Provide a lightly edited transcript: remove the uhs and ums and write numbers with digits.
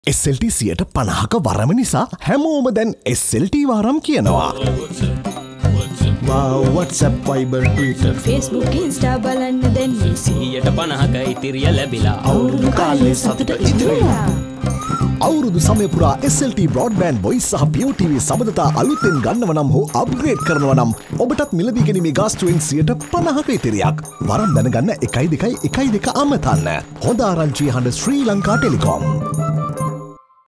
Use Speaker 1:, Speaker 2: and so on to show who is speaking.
Speaker 1: SLT 50ක වරම නිසා හැමෝම දැන් SLT වරම් කියනවා.
Speaker 2: Wow, WhatsApp, Viber, Twitter,
Speaker 3: Facebook, Insta බලන්න දැන්
Speaker 4: 150ක ඉතිරිය ලැබිලා
Speaker 3: අවුරුදු කාලේ සතුට ඉදිරියලා.
Speaker 1: අවුරුදු සමය පුරා SLT broadband voice සහ Pure TV සබඳතා අලුතෙන් ගන්නව නම් හෝ අප්ග්‍රේඩ් කරනවා නම් ඔබටත් මිලදී ගැනීමේ ගාස්තුවෙන් 50ක ඉතිරියක්. වරම් දැනගන්න 1212 අමතන්න. හොඳ ආරංචිය හඬ ශ්‍රී ලංකා ටෙලිකොම්.